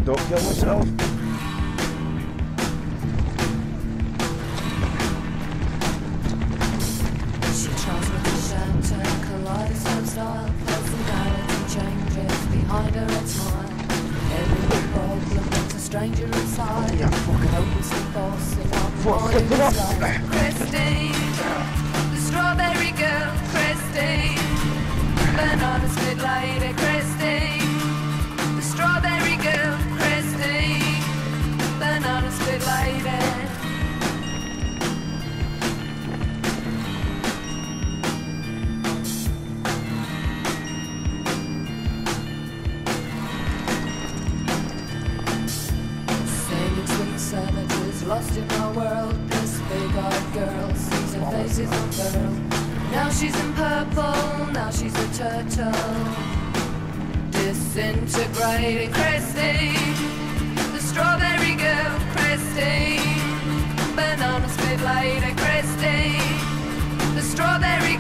Don't kill myself. She tries with the shelter, kaleidoscope style, personality changes behind her a smile. Every problem makes a stranger inside. Yeah, fuck it. Hopelessly forcing on Fuck it up. Christine, the strawberry girl, Christine, banana split lady, Christine, the strawberry girl, Christine, banana split lady. Savages lost in our world. This big-eyed girl sees her face is unfurled. Now she's in purple, now she's a turtle. Disintegrating Christine, the strawberry girl, Christine, banana split lady, Christine, the strawberry